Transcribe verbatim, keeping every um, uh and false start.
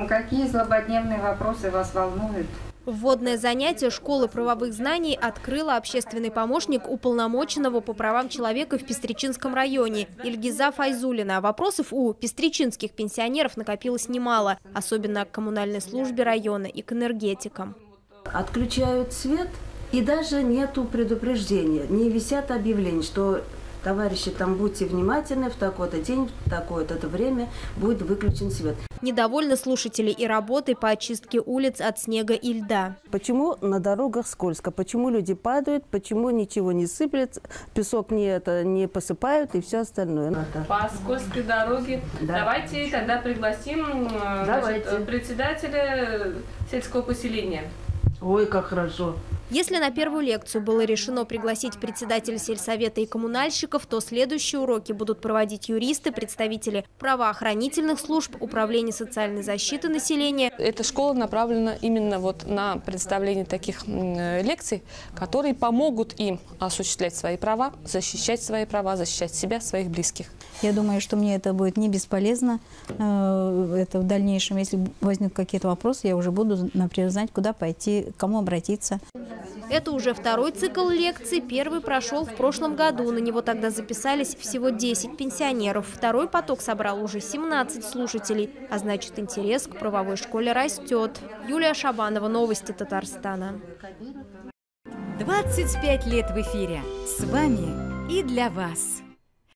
Какие злободневные вопросы вас волнуют? Вводное занятие школы правовых знаний открыла общественный помощник уполномоченного по правам человека в Пестричинском районе Ильгиза Файзулина. Вопросов у пестричинских пенсионеров накопилось немало, особенно к коммунальной службе района и к энергетикам. Отключают свет, и даже нету предупреждения, не висят объявления, что товарищи, там будьте внимательны, в такой-то день, в такое-то время будет выключен свет. Недовольны слушатели и работой по очистке улиц от снега и льда. Почему на дорогах скользко? Почему люди падают? Почему ничего не сыплет? Песок не, это, не посыпают и все остальное. По скользкой дороге. Да. Давайте тогда пригласим Давайте. Значит, председателя сельского поселения. Ой, как хорошо. Если на первую лекцию было решено пригласить председателя сельсовета и коммунальщиков, то следующие уроки будут проводить юристы, представители правоохранительных служб, управления социальной защиты населения. Эта школа направлена именно вот на представление таких лекций, которые помогут им осуществлять свои права, защищать свои права, защищать себя, своих близких. Я думаю, что мне это будет не бесполезно. Это в дальнейшем, если возникнут какие-то вопросы, я уже буду, например, знать, куда пойти, к кому обратиться. Это уже второй цикл лекций. Первый прошел в прошлом году. На него тогда записались всего десять пенсионеров. Второй поток собрал уже семнадцать слушателей. А значит, интерес к правовой школе растет. Юлия Шабанова, новости Татарстана. двадцать пять лет в эфире. С вами и для вас.